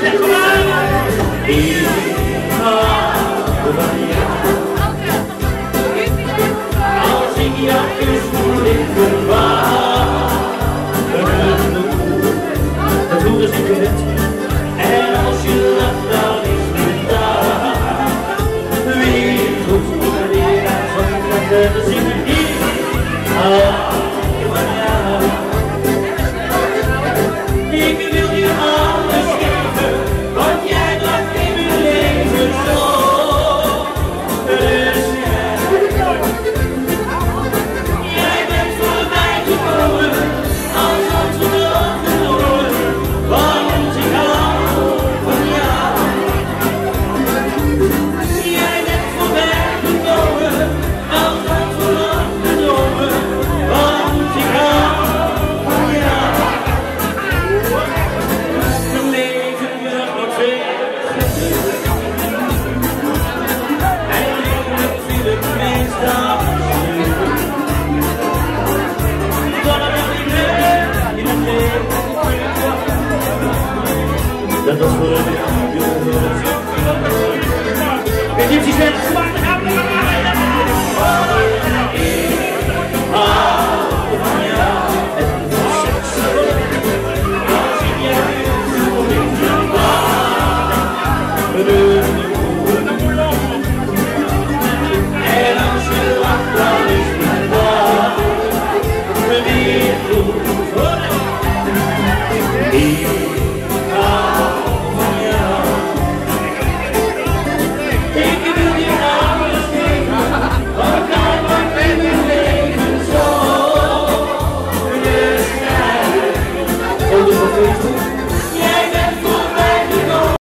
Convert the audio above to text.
zeg maar. Ik hou van jou. Als ik jou kus voel ik me waar. Dan voel ik het. En als je lacht dan is het daar. Wie goed naar die raad van zingen ik hou van jou. Ik wil je alles geven, want jij bracht in mijn leven zo. Dus jij bent voor mij gekomen, als antwoord verloren, want ik hou van jou. Jij bent voor mij gekomen, als antwoord verloren, want ik hou van jou. Mijn leven wordt nog veel eigenlijk viel het meestal dan heb ik in het leven. Dat was voor een en dit is het gemaakt. Ik hou van jou. Het is seks. Als ik jou voel in je waar. En als je lacht dan is het waar. Wie goed voor ik hou van jou. Ik wil je alles geven, want jij maakt in mijn leven zo. Dus jij, oh, dus wat